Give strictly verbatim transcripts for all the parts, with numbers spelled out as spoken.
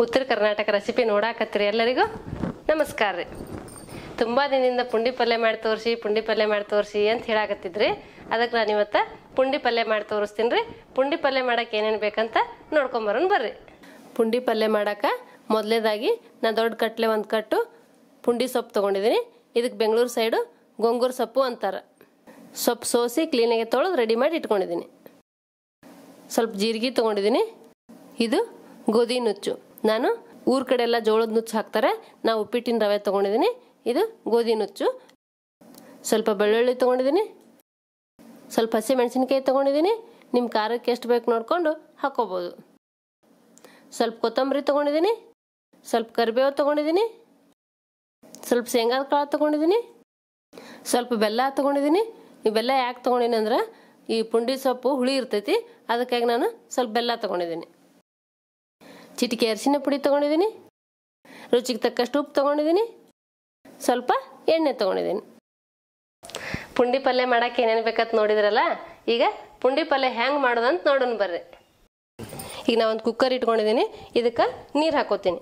ಉತ್ತರ ಕರ್ನಾಟಕ ರೆಸಿಪಿ ನೋಡಾಕತ್ತೀರಿ ಎಲ್ಲರಿಗೂ ನಮಸ್ಕಾರ ರೀ. ತುಂಬ ದಿನದಿಂದ ಪುಂಡಿ ಪಲ್ಯ ಮಾಡಿ ತೋರಿಸಿ ಪುಂಡಿ ಪಲ್ಯ ಮಾಡಿ ತೋರಿಸಿ ಅಂತ ಹೇಳಾಕತ್ತಿದ್ರಿ. ಅದಕ್ಕೆ ನಾನು ಇವತ್ತು ಪುಂಡಿ ಪಲ್ಯ ಮಾಡಿ ತೋರಿಸ್ತೀನಿ ರೀ. ಪುಂಡಿ ಪಲ್ಯ ಮಾಡೋಕೆ ಏನೇನು ಬೇಕಂತ ನೋಡ್ಕೊಂಬರೋಣ ಬರ್ರಿ. ಪುಂಡಿ ಪಲ್ಯ ಮಾಡೋಕೆ ಮೊದಲೇದಾಗಿ ನಾನು ದೊಡ್ಡ ಕಟ್ಲೆ ಒಂದು ಕಟ್ಟು ಪುಂಡಿ ಸೊಪ್ಪು ತೊಗೊಂಡಿದ್ದೀನಿ. ಇದಕ್ಕೆ ಬೆಂಗಳೂರು ಸೈಡು ಗೊಂಗೂರ ಸೊಪ್ಪು ಅಂತಾರೆ. ಸೊಪ್ಪು ಸೋಸಿ ಕ್ಲೀನಾಗಿ ತೊಳೆದು ರೆಡಿ ಮಾಡಿ ಇಟ್ಕೊಂಡಿದ್ದೀನಿ. ಸ್ವಲ್ಪ ಜೀರಿಗೆ ತೊಗೊಂಡಿದ್ದೀನಿ. ಇದು ಗೋಧಿ ನುಚ್ಚು. ನಾನು ಊರ ಕಡೆ ಎಲ್ಲ ಜೋಳದ ನುಚ್ಚು ಹಾಕ್ತಾರೆ, ನಾವು ಉಪ್ಪಿಟ್ಟಿನ ರವೆ ತೊಗೊಂಡಿದ್ದೀನಿ. ಇದು ಗೋಧಿ ನುಚ್ಚು. ಸ್ವಲ್ಪ ಬೆಳ್ಳುಳ್ಳಿ ತೊಗೊಂಡಿದ್ದೀನಿ. ಸ್ವಲ್ಪ ಹಸಿ ಮೆಣಸಿನ್ಕಾಯಿ ತೊಗೊಂಡಿದ್ದೀನಿ. ನಿಮ್ಮ ಖಾರಕ್ಕೆ ಎಷ್ಟು ಬೇಕು ನೋಡಿಕೊಂಡು ಹಾಕ್ಕೋಬೋದು. ಸ್ವಲ್ಪ ಕೊತ್ತಂಬರಿ ತೊಗೊಂಡಿದ್ದೀನಿ. ಸ್ವಲ್ಪ ಕರಿಬೇವು ತೊಗೊಂಡಿದ್ದೀನಿ. ಸ್ವಲ್ಪ ಶೇಂಗಾದ ಕಾಳು ತೊಗೊಂಡಿದ್ದೀನಿ. ಸ್ವಲ್ಪ ಬೆಲ್ಲ ತೊಗೊಂಡಿದ್ದೀನಿ. ಈ ಬೆಲ್ಲ ಯಾಕೆ ತೊಗೊಂಡಿನಿ ಅಂದ್ರೆ ಈ ಪುಂಡಿ ಸೊಪ್ಪು ಹುಳಿ ಇರ್ತೈತಿ, ಅದಕ್ಕಾಗಿ ನಾನು ಸ್ವಲ್ಪ ಬೆಲ್ಲ ತೊಗೊಂಡಿದ್ದೀನಿ. ಚಿಟಿಕೆ ಅರಿಶಿನ ಪುಡಿ ತೊಗೊಂಡಿದ್ದೀನಿ. ರುಚಿಗೆ ತಕ್ಕಷ್ಟು ಉಪ್ಪು ತೊಗೊಂಡಿದ್ದೀನಿ. ಸ್ವಲ್ಪ ಎಣ್ಣೆ ತೊಗೊಂಡಿದ್ದೀನಿ. ಪುಂಡಿ ಪಲ್ಯ ಮಾಡೋಕೆ ಏನೇನು ಬೇಕಂತ ನೋಡಿದ್ರಲ್ಲ, ಈಗ ಪುಂಡಿ ಪಲ್ಯ ಹೆಂಗೆ ಮಾಡೋದಂತ ನೋಡೋಣ ಬರ್ರಿ. ಈಗ ನಾ ಒಂದು ಕುಕ್ಕರ್ ಇಟ್ಕೊಂಡಿದ್ದೀನಿ. ಇದಕ್ಕೆ ನೀರು ಹಾಕೋತೀನಿ.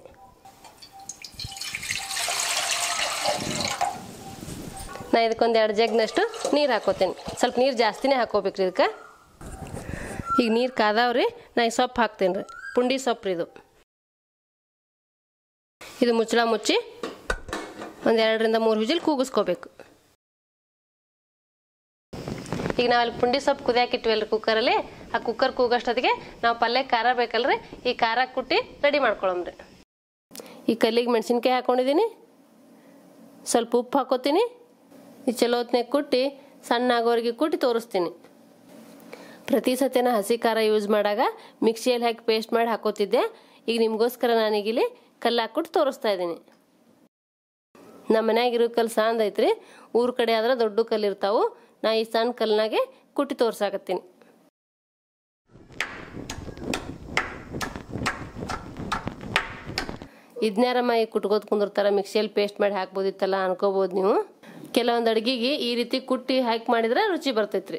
ನಾ ಇದಕ್ಕೊಂದು ಎರಡು ಜಗ್ನಷ್ಟು ನೀರು ಹಾಕೋತೀನಿ. ಸ್ವಲ್ಪ ನೀರು ಜಾಸ್ತಿನೇ ಹಾಕೋಬೇಕ್ರಿ ಇದಕ್ಕೆ. ಈಗ ನೀರು ಕಾದಾವ್ರಿ. ನಾ ಈ ಸೊಪ್ಪು ಹಾಕ್ತೀನಿ ರೀ. ಪುಂಡಿ ಸೊಪ್ಪು ಇದು ಇದು ಮುಚ್ಚಳ ಮುಚ್ಚಿ ಒಂದು ಎರಡರಿಂದ ಮೂರು ವಿಜಿಲ್ ಕೂಗಿಸ್ಕೋಬೇಕು. ಈಗ ನಾವಲ್ಲಿ ಪುಂಡಿ ಸೊಪ್ಪು ಕುದಿಯಾಕೆ ಇಟ್ವಲ್ರಿ ಕುಕ್ಕರಲ್ಲಿ. ಆ ಕುಕ್ಕರ್ ಕೂಗಷ್ಟೊತ್ತಿಗೆ ನಾವು ಪಲ್ಯ ಖಾರ ಬೇಕಲ್ರಿ, ಈ ಖಾರ ಕುಟ್ಟಿ ರೆಡಿ ಮಾಡ್ಕೊಳಮ್ರಿ. ಈ ಕಲ್ಲಿಗೆ ಮೆಣಸಿನ್ಕಾಯಿ ಹಾಕ್ಕೊಂಡಿದ್ದೀನಿ. ಸ್ವಲ್ಪ ಉಪ್ಪು ಹಾಕೋತೀನಿ. ಈ ಚಲೋ ಹೊತ್ನಾಗ ಕುಟ್ಟಿ ಸಣ್ಣ ಆಗೋರಿಗೆ ಕುಟ್ಟಿ ತೋರಿಸ್ತೀನಿ. ಪ್ರತಿ ಸತಿನ ಹಸಿ ಖಾರ ಯೂಸ್ ಮಾಡಾಗ ಮಿಕ್ಸಿಯಲ್ಲಿ ಹಾಕಿ ಪೇಸ್ಟ್ ಮಾಡಿ ಹಾಕೋತಿದ್ದೆ. ಈಗ ನಿಮಗೋಸ್ಕರ ನಾನೀಗಿಲ್ಲಿ ಕಲ್ಲು ಹಾಕ್ಬಿಟ್ಟು ತೋರಿಸ್ತಾ ಇದ್ದೀನಿ. ನಮ್ಮ ಮನ್ಯಾಗಿರೋ ಕಲ್ಲು ಸಣ್ಣ ಐತ್ರಿ. ಊರ ಕಡೆ ಆದ್ರೆ ದೊಡ್ಡ ಕಲ್ಲು ಇರ್ತಾವೆ. ನಾ ಈ ಸಣ್ಣ ಕಲ್ನಾಗೆ ಕುಟ್ಟಿ ತೋರ್ಸಾಕತ್ತೀನಿ. ಇದನ್ಯಾರಮ್ಮ ಈಗ ಕುಟ್ಕೋದ್ ಕುಂದಿರ್ತಾರ, ಮಿಕ್ಸಿಯಲ್ಲಿ ಪೇಸ್ಟ್ ಮಾಡಿ ಹಾಕ್ಬೋದಿತ್ತಲ್ಲ ಅನ್ಕೋಬೋದು ನೀವು. ಕೆಲವೊಂದು ಅಡುಗೆಗೆ ಈ ರೀತಿ ಕುಟ್ಟಿ ಹಾಕಿ ಮಾಡಿದ್ರೆ ರುಚಿ ಬರ್ತೈತ್ರಿ.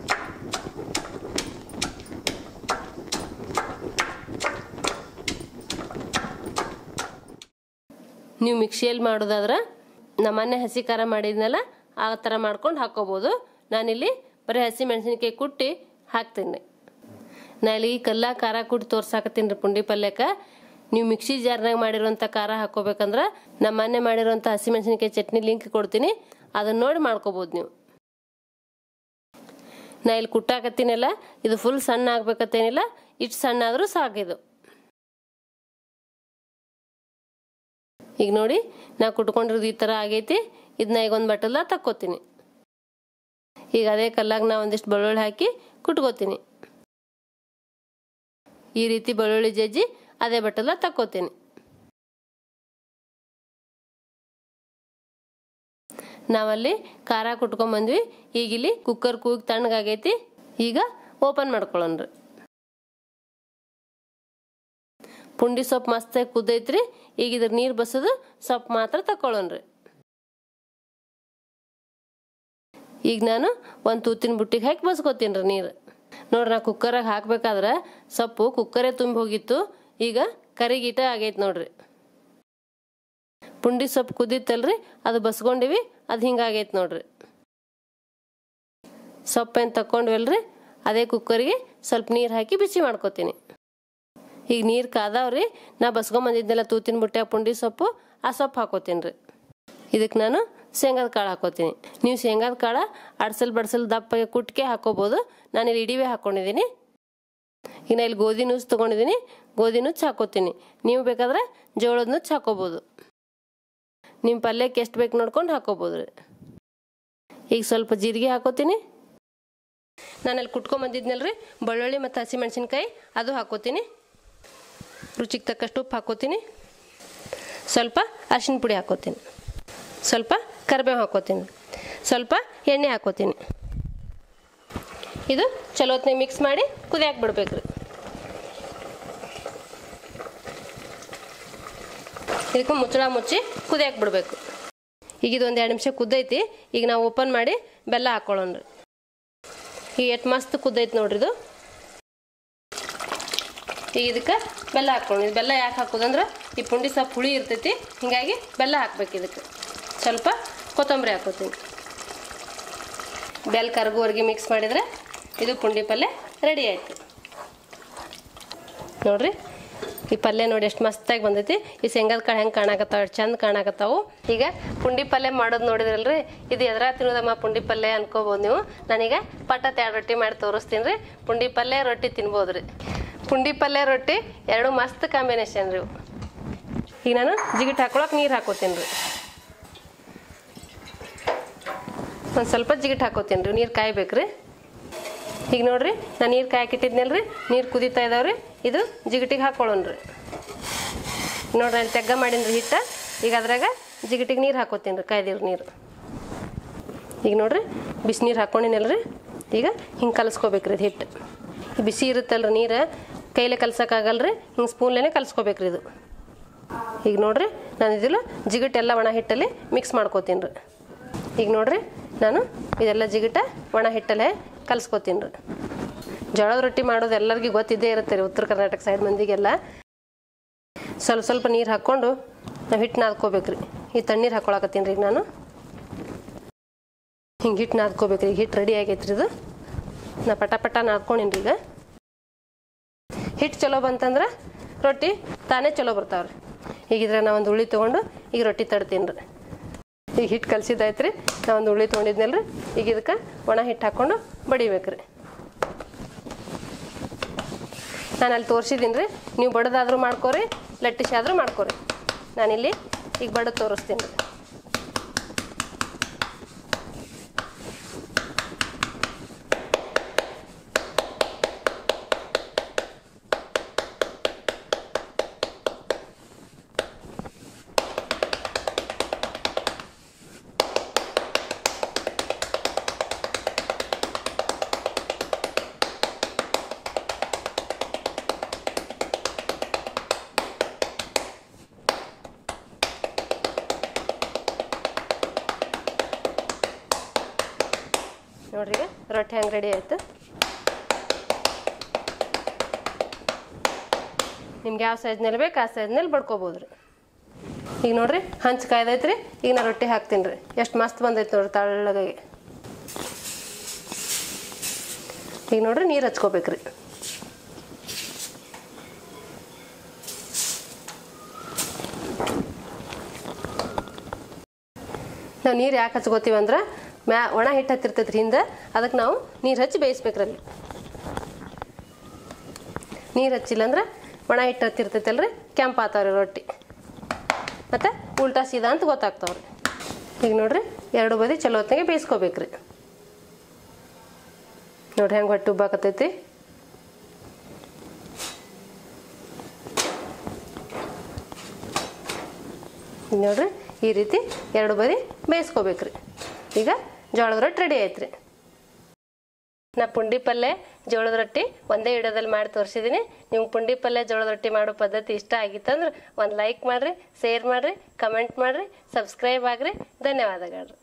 ನೀವು ಮಿಕ್ಸಿಯಲ್ಲಿ ಮಾಡೋದಾದ್ರೆ ನಮ್ಮನ್ನೇ ಹಸಿ ಖಾರ ಮಾಡಿದ್ನಲ್ಲ ಆ ಥರ ಮಾಡ್ಕೊಂಡು ಹಾಕ್ಕೋಬೋದು. ನಾನಿಲ್ಲಿ ಬರೀ ಹಸಿ ಮೆಣಸಿನ್ಕಾಯಿ ಕುಟ್ಟಿ ಹಾಕ್ತೀನಿ. ನಾ ಇಲ್ಲಿ ಕಲ್ಲ ಖಾರ ಕುಟ್ಟಿ ತೋರ್ಸಾಕತ್ತೀನಿ ರೀ ಪುಂಡಿ ಪಲ್ಯಕ್ಕೆ. ನೀವು ಮಿಕ್ಸಿ ಜಾರ್ನಾಗ ಮಾಡಿರೋಂಥ ಖಾರ ಹಾಕ್ಕೋಬೇಕಂದ್ರೆ ನಮ್ಮನ್ನೇ ಮಾಡಿರೋಂಥ ಹಸಿ ಮೆಣಸಿನ್ಕಾಯಿ ಚಟ್ನಿ ಲಿಂಕ್ ಕೊಡ್ತೀನಿ, ಅದನ್ನ ನೋಡಿ ಮಾಡ್ಕೋಬೋದು ನೀವು. ನಾ ಇಲ್ಲಿ ಕುಟ್ಟಾಕತ್ತೀನಲ್ಲ, ಇದು ಫುಲ್ ಸಣ್ಣ ಆಗ್ಬೇಕತ್ತೇನಿಲ್ಲ, ಇಷ್ಟು ಸಣ್ಣ ಆದರೂ ಸಾಕಿದು. ಈಗ ನೋಡಿ ನಾ ಕುಟ್ಕೊಂಡಿರೋದು ಈ ಥರ ಆಗೈತಿ. ಇದನ್ನ ಈಗ ಒಂದು ಬಟ್ಟಲ ತಕ್ಕೋತೀನಿ. ಈಗ ಅದೇ ಕಲ್ಲಾಗ ನಾ ಒಂದಿಷ್ಟು ಬೆಳ್ಳುಳ್ಳಿ ಹಾಕಿ ಕುಟ್ಕೋತೀನಿ. ಈ ರೀತಿ ಬೆಳ್ಳುಳ್ಳಿ ಜಜ್ಜಿ ಅದೇ ಬಟ್ಟಲ ತಕ್ಕೋತೀನಿ. ನಾವಲ್ಲಿ ಖಾರ ಕುಟ್ಕೊಂಬಂದ್ವಿ. ಈಗ ಇಲ್ಲಿ ಕುಕ್ಕರ್ ಕೂಗಿ ತಣ್ಣಗಾಗೈತಿ. ಈಗ ಓಪನ್ ಮಾಡ್ಕೊಳ್ಳೋಣ್ರಿ. ಪುಂಡಿ ಸೊಪ್ಪು ಮಸ್ತಾಗಿ ಕುದ್ದೈತ್ರಿ. ಈಗ ಇದ್ರ ನೀರು ಬಸೋದು ಸೊಪ್ಪು ಮಾತ್ರ ತಕ್ಕೊಳ್ಳೋಣ್ರಿ. ಈಗ ನಾನು ಒಂದು ತೂತಿನ ಬುಟ್ಟಿಗೆ ಹಾಕಿ ಬಸ್ಕೋತೀನಿ ರೀ ನೀರು. ನೋಡ್ರಿ, ನಾ ಕುಕ್ಕರಾಗ ಹಾಕ್ಬೇಕಾದ್ರೆ ಸೊಪ್ಪು ಕುಕ್ಕರೇ ತುಂಬಿ ಹೋಗಿತ್ತು. ಈಗ ಕರಿಗೀಟ ಆಗೈತೆ ನೋಡ್ರಿ. ಪುಂಡಿ ಸೊಪ್ಪು ಕುದ್ದಿತ್ತಲ್ರಿ, ಅದು ಬಸ್ಕೊಂಡಿವಿ, ಅದು ಹಿಂಗಾಗೈತೆ ನೋಡ್ರಿ. ಸೊಪ್ಪೇನು ತಕ್ಕೊಂಡ್ವಲ್ರಿ, ಅದೇ ಕುಕ್ಕರಿಗೆ ಸ್ವಲ್ಪ ನೀರು ಹಾಕಿ ಬಿಸಿ ಮಾಡ್ಕೋತೀನಿ. ಈಗ ನೀರು ಕಾದಾವ್ರಿ. ನಾ ಬಸ್ಕೊಂಬಂದಿದ್ದೆಲ್ಲ ತೂತಿನ ಬುಟ್ಟ್ಯಾಗ ಪುಂಡಿ ಸೊಪ್ಪು, ಆ ಸೊಪ್ಪು ಹಾಕೋತೀನಿ ರೀ. ಇದಕ್ಕೆ ನಾನು ಶೇಂಗಾದ ಕಾಳು ಹಾಕೋತೀನಿ. ನೀವು ಶೇಂಗಾದ ಕಾಳು ಅಡ್ಸಲ್ ಬಡ್ಸಲ್ ದಪ್ಪಗೆ ಕುಟ್ಟಿಗೆ ಹಾಕೋಬೋದು. ನಾನು ಇಲ್ಲಿ ಇಡಿವೆ ಹಾಕ್ಕೊಂಡಿದ್ದೀನಿ. ಈಗ ನಾ ಇಲ್ಲಿ ಗೋಧಿ ನುಚ್ಚು ತೊಗೊಂಡಿದ್ದೀನಿ. ಗೋಧಿ ನುಚ್ಚು ಹಾಕೋತೀನಿ. ನೀವು ಬೇಕಾದ್ರೆ ಜೋಳದ ನುಚ್ಚು ಹಾಕೋಬೋದು. ನಿಮ್ಮ ಪಲ್ಯಕ್ಕೆ ಎಷ್ಟು ಬೇಕು ನೋಡ್ಕೊಂಡು ಹಾಕೋಬೋದು ರೀ. ಈಗ ಸ್ವಲ್ಪ ಜೀರಿಗೆ ಹಾಕೋತೀನಿ. ನಾನಲ್ಲಿ ಕುಟ್ಕೊಂಬಂದಿದ್ನಲ್ರಿ ಬೆಳ್ಳುಳ್ಳಿ ಮತ್ತು ಹಸಿ ಮೆಣಸಿನ್ಕಾಯಿ, ಅದು ಹಾಕೋತೀನಿ. ರುಚಿಗೆ ತಕ್ಕಷ್ಟು ಉಪ್ಪು ಹಾಕೋತೀನಿ. ಸ್ವಲ್ಪ ಅರಿಶಿನ ಪುಡಿ ಹಾಕೋತೀನಿ. ಸ್ವಲ್ಪ ಕರಿಬೇವು ಹಾಕೋತೀನಿ. ಸ್ವಲ್ಪ ಎಣ್ಣೆ ಹಾಕೋತೀನಿ. ಇದು ಚಲೋ ಹೊತ್ನಾಗ ಮಿಕ್ಸ್ ಮಾಡಿ ಕುದಿಯಾಕೆ ಬಿಡ್ಬೇಕು ರೀ. ಇದಕ್ಕೆ ಮುಚ್ಚಳ ಮುಚ್ಚಿ ಕುದಿಯಾಕೆ ಬಿಡಬೇಕು. ಈಗ ಇದು ಒಂದು ಎರಡು ನಿಮಿಷ ಕುದ್ದೈತಿ. ಈಗ ನಾವು ಓಪನ್ ಮಾಡಿ ಬೆಲ್ಲ ಹಾಕ್ಕೊಳ್ಳೋಣ್ರಿ. ಈಗ ಎಷ್ಟು ಮಸ್ತ್ ಕುದ್ದೈತಿ ನೋಡ್ರಿ ಇದು. ಈಗ ಇದಕ್ಕೆ ಬೆಲ್ಲ ಹಾಕ್ಕೊಂಡು ಬೆಲ್ಲ ಯಾಕೆ ಹಾಕೋದಂದ್ರೆ ಈ ಪುಂಡಿ ಸೊಪ್ಪು ಹುಳಿ ಇರ್ತೈತಿ ಹೀಗಾಗಿ ಬೆಲ್ಲ ಹಾಕ್ಬೇಕು ಇದಕ್ಕೆ ಸ್ವಲ್ಪ ಕೊತ್ತಂಬರಿ ಹಾಕೋತೀನಿ ಬೆಲ್ಲ ಕರಗುವರೆಗೆ ಮಿಕ್ಸ್ ಮಾಡಿದರೆ ಇದು ಪುಂಡಿ ಪಲ್ಯ ರೆಡಿ ಆಯಿತು ನೋಡಿರಿ ಈ ಪಲ್ಯ ನೋಡಿ ಎಷ್ಟು ಮಸ್ತಾಗಿ ಬಂದೈತಿ ಈ ಶೇಂಗಾದ ಕಾಳು ಹೆಂಗೆ ಕಾಣಕತ್ತಾವ ಚಂದ ಕಾಣಕತ್ತಾವು ಈಗ ಪುಂಡಿ ಪಲ್ಯ ಮಾಡೋದು ನೋಡಿದ್ರಲ್ರಿ ಇದು ಎದ್ರಾ ತಿನ್ನೋದಮ್ಮ ಪುಂಡಿ ಪಲ್ಯ ಅನ್ಕೋಬೋದು ನೀವು ನಾನೀಗ ಪಟ್ಟ ಎರಡು ರೊಟ್ಟಿ ಮಾಡಿ ತೋರಿಸ್ತೀನಿ ರೀ ಪುಂಡಿ ಪಲ್ಯ ರೊಟ್ಟಿ ತಿನ್ಬೋದು ರೀ ಪುಂಡಿ ಪಲ್ಯ ರೊಟ್ಟಿ ಎರಡು ಮಸ್ತ್ ಕಾಂಬಿನೇಷನ್ ರೀ ಈಗ ನಾನು ಜಿಗಿಟ್ ಹಾಕೊಳಕ್ಕೆ ನೀರು ಹಾಕೋತೀನಿ ರೀ ಒಂದು ಸ್ವಲ್ಪ ಜಿಗಿಟ್ ಹಾಕೋತೀನಿ ರೀ ನೀರು ಕಾಯ್ಬೇಕು ರೀ ಈಗ ನೋಡ್ರಿ ನಾನು ನೀರು ಕಾಯಕ್ಕಿಟ್ಟಿದ್ನಲ್ರಿ ನೀರು ಕುದೀತಾ ಇದಾವ್ರಿ ಇದು ಜಿಗಿಟಿಗೆ ಹಾಕೊಳ್ಳೋಣ್ರಿ ನೋಡ್ರಿ ಅಲ್ಲಿ ತೆಗ್ಗ ಮಾಡೀನಿ ಹಿಟ್ಟ ಈಗ ಅದ್ರಾಗ ಜಿಗಿಟಿಗೆ ನೀರು ಹಾಕೋತೀನಿ ರೀ ಕಾಯ್ದಿವ್ರಿ ನೀರು ಈಗ ನೋಡ್ರಿ ಬಿಸಿನೀರು ಹಾಕ್ಕೊಂಡಿನಲ್ರಿ ಈಗ ಹಿಂಗೆ ಕಲಸ್ಕೋಬೇಕ್ರಿ ಇದು ಹಿಟ್ಟು ಬಿಸಿ ಇರುತ್ತಲ್ರಿ ನೀರು ಕೈಲೇ ಕಲ್ಸೋಕ್ಕಾಗಲ್ರಿ ಹಿಂಗೆ ಸ್ಪೂನ್ಲೇ ಕಲ್ಸ್ಕೋಬೇಕ್ರಿ ಇದು ಈಗ ನೋಡ್ರಿ ನಾನು ಇದಿಲ್ಲ ಜಿಗಿಟೆಲ್ಲ ಒಣ ಹಿಟ್ಟಲ್ಲಿ ಮಿಕ್ಸ್ ಮಾಡ್ಕೋತೀನಿ ರೀ ಈಗ ನೋಡ್ರಿ ನಾನು ಇದೆಲ್ಲ ಜಿಗಿಟ ಒಣ ಹಿಟ್ಟಲ್ಲೇ ಕಲ್ಸ್ಕೊತೀನಿ ರೀ ಜೋಳದ ರೊಟ್ಟಿ ಮಾಡೋದು ಎಲ್ಲರಿಗೂ ಗೊತ್ತಿದ್ದೇ ಇರುತ್ತೆ ರೀ ಉತ್ತರ ಕರ್ನಾಟಕ ಸೈಡ್ ಮಂದಿಗೆಲ್ಲ ಸ್ವಲ್ಪ ಸ್ವಲ್ಪ ನೀರು ಹಾಕ್ಕೊಂಡು ನಾವು ಹಿಟ್ಟು ನಾದ್ಕೋಬೇಕ್ರಿ ಈ ತಣ್ಣೀರು ಹಾಕೊಳಕತ್ತೀನಿ ರೀ ಈಗ ನಾನು ಹಿಂಗೆ ಹಿಟ್ಟು ನಾದ್ಕೋಬೇಕ್ರಿ ಈಗ ಹಿಟ್ಟು ರೆಡಿ ಆಗೈತ್ರಿ ಇದು ನಾ ಪಟ ಪಟ ನಾದ್ಕೊಂಡಿನಿ ಈಗ ಹಿಟ್ಟು ಚಲೋ ಬಂತಂದ್ರೆ ರೊಟ್ಟಿ ತಾನೇ ಚಲೋ ಬರ್ತಾವ್ರಿ ಈಗ ಇದ್ರೆ ನಾ ಒಂದು ಉಳ್ಳಿ ತೊಗೊಂಡು ಈಗ ರೊಟ್ಟಿ ತಡ್ತೀನಿ ರೀ ಈಗ ಹಿಟ್ಟು ಕಲಸಿದಾಯ್ತು ರೀ ನಾ ಒಂದು ಉಳ್ಳಿ ತೊಗೊಂಡಿದ್ನಲ್ರಿ ಈಗ ಇದಕ್ಕೆ ಒಣ ಹಿಟ್ಟು ಹಾಕ್ಕೊಂಡು ಬಡಿಬೇಕ್ರಿ ನಾನು ಅಲ್ಲಿ ತೋರಿಸಿದ್ದೀನಿ ರೀ ನೀವು ಬಡದಾದ್ರೂ ಮಾಡ್ಕೋರಿ ಲಟ್ಟಿಸಿ ಆದರೂ ಮಾಡ್ಕೋರಿ ನಾನಿಲ್ಲಿ ಈಗ ಬಡದು ತೋರಿಸ್ತೀನಿ ರೀ ನೋಡ್ರಿ ಈಗ ರೊಟ್ಟಿ ಹಂಗೆ ರೆಡಿ ಆಯಿತು ನಿಮ್ಗೆ ಯಾವ ಸೈಜ್ನಲ್ಲಿ ಬೇಕು ಆ ಸೈಜ್ನಲ್ಲಿ ಬಡ್ಕೋಬೋದು ರೀ ಈಗ ನೋಡ್ರಿ ಹಂಚು ಕಾಯ್ದೈತೆ ರೀ ಈಗ ನಾ ರೊಟ್ಟಿ ಹಾಕ್ತೀನಿ ರೀ ಎಷ್ಟು ಮಸ್ತ್ ಬಂದೈತೆ ನೋಡ್ರಿ ತಳ್ಳಗಾಗಿ ಈಗ ನೋಡ್ರಿ ನೀರು ಹಚ್ಕೋಬೇಕ್ರಿ ನಾವು ನೀರು ಯಾಕೆ ಹಚ್ಕೋತೀವಿ ಅಂದ್ರೆ ಮ್ಯಾ ಒಣ ಹಿಟ್ಟು ಹತ್ತಿರ್ತೈತ್ರಿ ಹಿಂದೆ ಅದಕ್ಕೆ ನಾವು ನೀರು ಹಚ್ಚಿ ಬೇಯಿಸ್ಬೇಕ್ರಲ್ಲಿ ನೀರು ಹಚ್ಚಿಲ್ಲ ಅಂದ್ರೆ ಒಣ ಹಿಟ್ಟು ಹತ್ತಿರ್ತೈತಲ್ರಿ ಕೆಂಪು ಆತಾವ್ರಿ ರೊಟ್ಟಿ ಮತ್ತು ಉಲ್ಟಾ ಸೀದಾ ಅಂತ ಗೊತ್ತಾಗ್ತಾವ್ರಿ ಈಗ ನೋಡ್ರಿ ಎರಡು ಬದಿ ಚಲೋ ಹೊತ್ತಿಗೆ ಬೇಯಿಸ್ಕೋಬೇಕ್ರಿ ನೋಡ್ರಿ ಹೆಂಗೆ ಹೊಟ್ಟೆ ಉಬ್ಬಾಕತ್ತೈತಿ ನೋಡ್ರಿ ಈ ರೀತಿ ಎರಡು ಬದಿ ಬೇಯಿಸ್ಕೋಬೇಕ್ರಿ ಈಗ ಜೋಳದ ರೊಟ್ಟಿ ರೆಡಿ ಆಯ್ತು ರೀ ನಾ ಪುಂಡಿ ಪಲ್ಯ ಜೋಳದ ರೊಟ್ಟಿ ಒಂದೇ ವಿಡಿಯೋದಲ್ಲಿ ಮಾಡಿ ತೋರಿಸಿದ್ದೀನಿ ನಿಮ್ಗೆ ಪುಂಡಿ ಪಲ್ಯ ಜೋಳದ ರೊಟ್ಟಿ ಮಾಡೋ ಪದ್ಧತಿ ಇಷ್ಟ ಆಗಿತ್ತಂದ್ರೆ ಒಂದು ಲೈಕ್ ಮಾಡಿರಿ ಶೇರ್ ಮಾಡಿರಿ ಕಮೆಂಟ್ ಮಾಡಿರಿ ಸಬ್ಸ್ಕ್ರೈಬ್ ಆಗಿರಿ ಧನ್ಯವಾದಗಳು.